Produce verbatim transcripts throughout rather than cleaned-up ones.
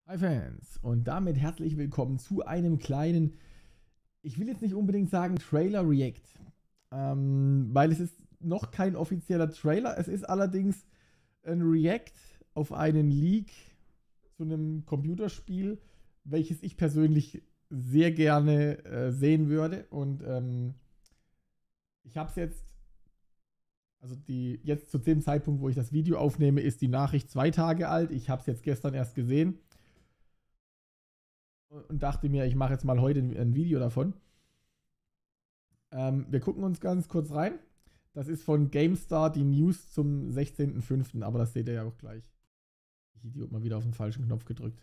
Hi Fans und damit herzlich willkommen zu einem kleinen, ich will jetzt nicht unbedingt sagen Trailer React, ähm, weil es ist noch kein offizieller Trailer, es ist allerdings ein React auf einen Leak zu einem Computerspiel, welches ich persönlich sehr gerne äh, sehen würde und ähm, ich habe es jetzt, also die, jetzt zu dem Zeitpunkt, wo ich das Video aufnehme, ist die Nachricht zwei Tage alt, ich habe es jetzt gestern erst gesehen und dachte mir, ich mache jetzt mal heute ein Video davon. Ähm, wir gucken uns ganz kurz rein. Das ist von GameStar die News zum sechzehnten fünften Aber das seht ihr ja auch gleich. Ich Idiot, mal wieder auf den falschen Knopf gedrückt.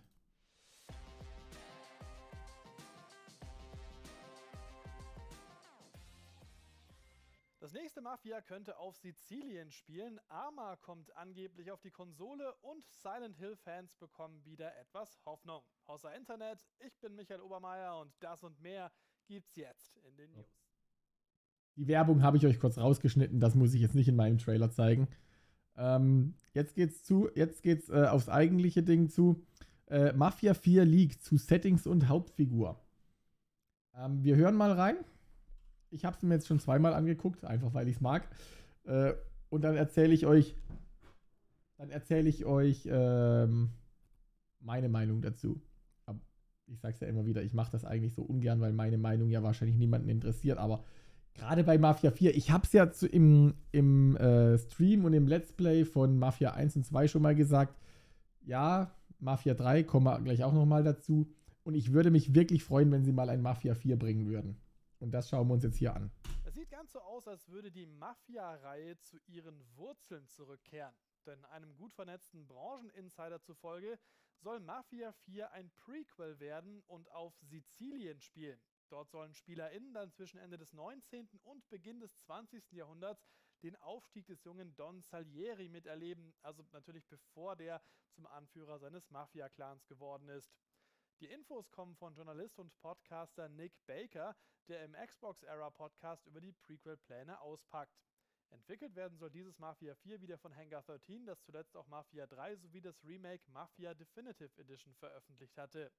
Das nächste Mafia könnte auf Sizilien spielen, Arma kommt angeblich auf die Konsole und Silent Hill-Fans bekommen wieder etwas Hoffnung. Außer Internet, ich bin Michael Obermeier und das und mehr gibt's jetzt in den News. Die Werbung habe ich euch kurz rausgeschnitten, das muss ich jetzt nicht in meinem Trailer zeigen. Ähm, jetzt geht's zu, jetzt geht's äh, aufs eigentliche Ding zu. Äh, Mafia vier Leak zu Settings und Hauptfigur. Ähm, wir hören mal rein. Ich habe es mir jetzt schon zweimal angeguckt, einfach weil ich es mag. Äh, und dann erzähle ich euch, dann erzähle ich euch ähm, meine Meinung dazu. Aber ich sage es ja immer wieder, ich mache das eigentlich so ungern, weil meine Meinung ja wahrscheinlich niemanden interessiert. Aber gerade bei Mafia vier, ich habe es ja zu, im, im äh, Stream und im Let's Play von Mafia eins und zwei schon mal gesagt. Ja, Mafia drei, kommen wir gleich auch nochmal dazu. Und ich würde mich wirklich freuen, wenn sie mal ein Mafia vier bringen würden. Und das schauen wir uns jetzt hier an. Es sieht ganz so aus, als würde die Mafia-Reihe zu ihren Wurzeln zurückkehren. Denn einem gut vernetzten Brancheninsider zufolge soll Mafia vier ein Prequel werden und auf Sizilien spielen. Dort sollen SpielerInnen dann zwischen Ende des neunzehnten und Beginn des zwanzigsten Jahrhunderts den Aufstieg des jungen Don Salieri miterleben, also natürlich bevor der zum Anführer seines Mafia-Clans geworden ist. Die Infos kommen von Journalist und Podcaster Nick Baker, der im Xbox-Era-Podcast über die Prequel-Pläne auspackt. Entwickelt werden soll dieses Mafia vier wieder von Hangar dreizehn, das zuletzt auch Mafia drei sowie das Remake Mafia Definitive Edition veröffentlicht hatte.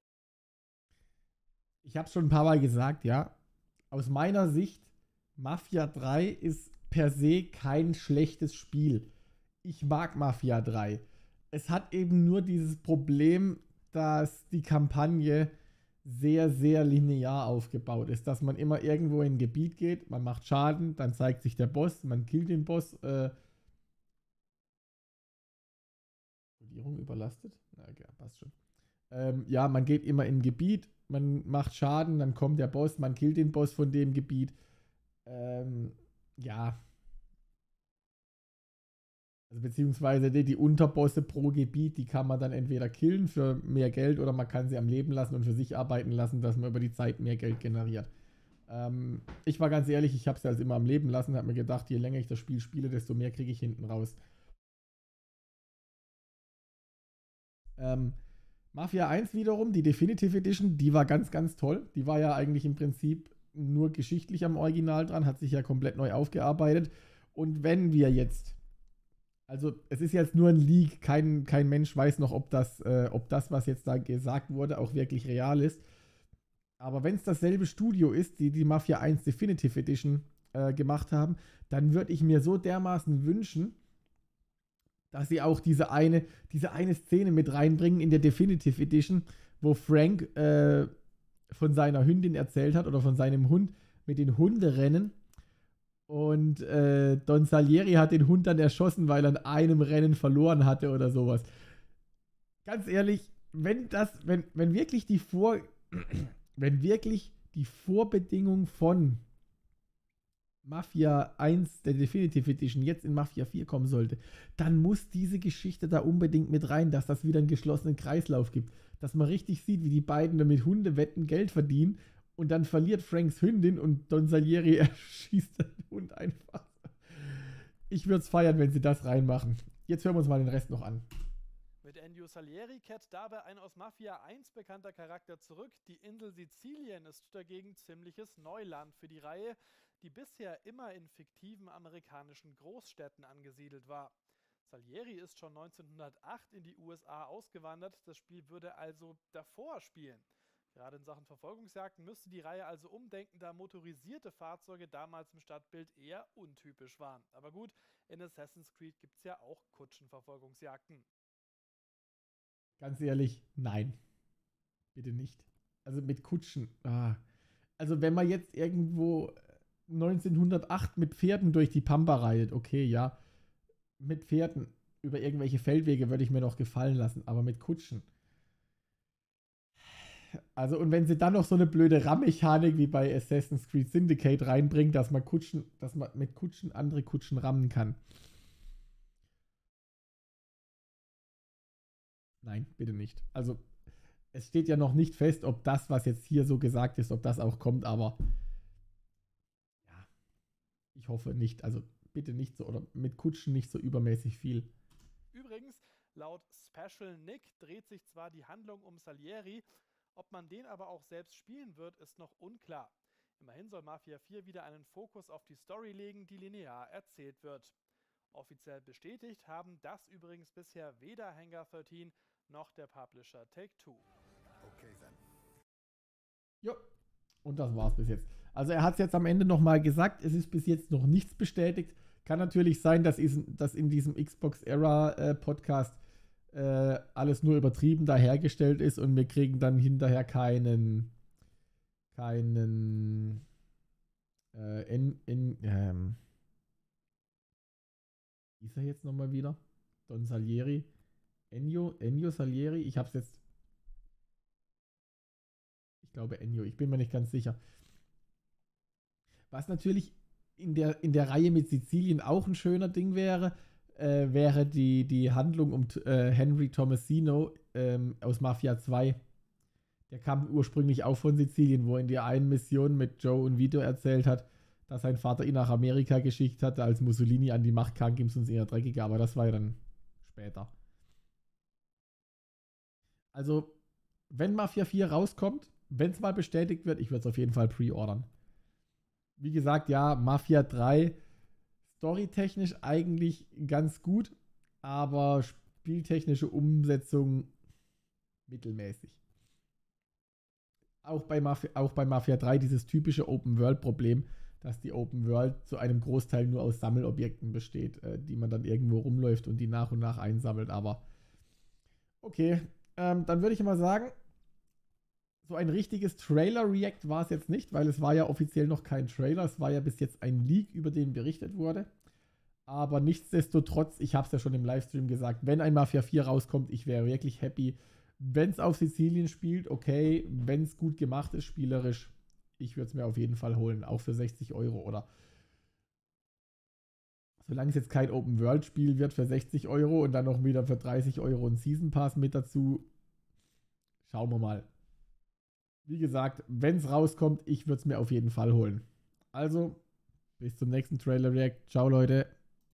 Ich habe es schon ein paar Mal gesagt, ja. Aus meiner Sicht, Mafia drei ist per se kein schlechtes Spiel. Ich mag Mafia drei. Es hat eben nur dieses Problem, dass die Kampagne sehr, sehr linear aufgebaut ist. Dass man immer irgendwo in ein Gebiet geht, man macht Schaden, dann zeigt sich der Boss, man killt den Boss. Äh Kodierung überlastet? Na, okay, passt schon. Ähm, ja, man geht immer in ein Gebiet, man macht Schaden, dann kommt der Boss, man killt den Boss von dem Gebiet. Ähm, ja. Also beziehungsweise die, die Unterbosse pro Gebiet, die kann man dann entweder killen für mehr Geld oder man kann sie am Leben lassen und für sich arbeiten lassen, dass man über die Zeit mehr Geld generiert. Ähm, ich war ganz ehrlich, ich habe sie also immer am Leben lassen, habe mir gedacht, je länger ich das Spiel spiele, desto mehr kriege ich hinten raus. Ähm, Mafia eins wiederum, die Definitive Edition, die war ganz, ganz toll. Die war ja eigentlich im Prinzip nur geschichtlich am Original dran, hat sich ja komplett neu aufgearbeitet. Und wenn wir jetzt, also es ist jetzt nur ein Leak, kein, kein Mensch weiß noch, ob das, äh, ob das, was jetzt da gesagt wurde, auch wirklich real ist. Aber wenn es dasselbe Studio ist, die die Mafia eins Definitive Edition äh, gemacht haben, dann würde ich mir so dermaßen wünschen, dass sie auch diese eine, diese eine Szene mit reinbringen in der Definitive Edition, wo Frank äh, von seiner Hündin erzählt hat oder von seinem Hund mit den Hunderennen. Und äh, Don Salieri hat den Hund dann erschossen, weil er in einem Rennen verloren hatte oder sowas. Ganz ehrlich, wenn das, wenn, wenn wirklich die Vor, wenn wirklich die Vorbedingung von Mafia eins, der Definitive Edition, jetzt in Mafia vier kommen sollte, dann muss diese Geschichte da unbedingt mit rein, dass das wieder einen geschlossenen Kreislauf gibt. Dass man richtig sieht, wie die beiden damit Hundewetten Geld verdienen und dann verliert Franks Hündin und Don Salieri erschießt den Hund einfach. Ich würde es feiern, wenn sie das reinmachen. Jetzt hören wir uns mal den Rest noch an. Mit Ennio Salieri kehrt dabei ein aus Mafia eins bekannter Charakter zurück. Die Insel Sizilien ist dagegen ziemliches Neuland für die Reihe, die bisher immer in fiktiven amerikanischen Großstädten angesiedelt war. Salieri ist schon neunzehnhundertacht in die U S A ausgewandert, das Spiel würde also davor spielen. Gerade in Sachen Verfolgungsjagden müsste die Reihe also umdenken, da motorisierte Fahrzeuge damals im Stadtbild eher untypisch waren. Aber gut, in Assassin's Creed gibt es ja auch Kutschenverfolgungsjagden. Ganz ehrlich, nein. Bitte nicht. Also mit Kutschen. Ah. Also wenn man jetzt irgendwo neunzehnhundertacht mit Pferden durch die Pampa reitet, okay, ja. Mit Pferden über irgendwelche Feldwege würde ich mir noch gefallen lassen, aber mit Kutschen. Also, und wenn sie dann noch so eine blöde Rammmechanik wie bei Assassin's Creed Syndicate reinbringen, dass man Kutschen, dass man mit Kutschen andere Kutschen rammen kann. Nein, bitte nicht. Also, es steht ja noch nicht fest, ob das, was jetzt hier so gesagt ist, ob das auch kommt, aber ja, ich hoffe nicht. Also, bitte nicht so, oder mit Kutschen nicht so übermäßig viel. Übrigens, laut Special Nick dreht sich zwar die Handlung um Salieri, ob man den aber auch selbst spielen wird, ist noch unklar. Immerhin soll Mafia vier wieder einen Fokus auf die Story legen, die linear erzählt wird. Offiziell bestätigt haben das übrigens bisher weder Hangar dreizehn noch der Publisher Take-Two. Okay, then. Jo, und das war's bis jetzt. Also er hat es jetzt am Ende nochmal gesagt, es ist bis jetzt noch nichts bestätigt. Kann natürlich sein, dass, dass in diesem Xbox-Era-Podcast äh, alles nur übertrieben dahergestellt ist und wir kriegen dann hinterher keinen keinen äh, in, in, ähm, wie ist er jetzt nochmal wieder? Don Salieri. Ennio, Ennio Salieri, ich hab's jetzt. Ich glaube Ennio, ich bin mir nicht ganz sicher. Was natürlich in der, in der Reihe mit Sizilien auch ein schöner Ding wäre, äh, wäre die, die Handlung um äh, Henry Tomasino ähm, aus Mafia zwei. Der kam ursprünglich auch von Sizilien, wo er in der einen Mission mit Joe und Vito erzählt hat, dass sein Vater ihn nach Amerika geschickt hatte, als Mussolini an die Macht kam, ging es uns eher dreckiger, aber das war ja dann später. Also, wenn Mafia vier rauskommt, wenn es mal bestätigt wird, ich würde es auf jeden Fall pre-ordern. Wie gesagt, ja, Mafia drei, storytechnisch eigentlich ganz gut, aber spieltechnische Umsetzung mittelmäßig. Auch bei, Mafia, auch bei Mafia drei dieses typische Open-World-Problem, dass die Open World zu einem Großteil nur aus Sammelobjekten besteht, äh, die man dann irgendwo rumläuft und die nach und nach einsammelt. Aber okay, ähm, dann würde ich mal sagen, so ein richtiges Trailer-React war es jetzt nicht, weil es war ja offiziell noch kein Trailer. Es war ja bis jetzt ein Leak, über den berichtet wurde. Aber nichtsdestotrotz, ich habe es ja schon im Livestream gesagt, wenn ein Mafia vier rauskommt, ich wäre wirklich happy. Wenn es auf Sizilien spielt, okay. Wenn es gut gemacht ist, spielerisch, ich würde es mir auf jeden Fall holen. Auch für sechzig Euro oder solange es jetzt kein Open-World-Spiel wird für sechzig Euro und dann noch wieder für dreißig Euro ein Season Pass mit dazu. Schauen wir mal. Wie gesagt, wenn es rauskommt, ich würde es mir auf jeden Fall holen. Also, bis zum nächsten Trailer React. Ciao, Leute.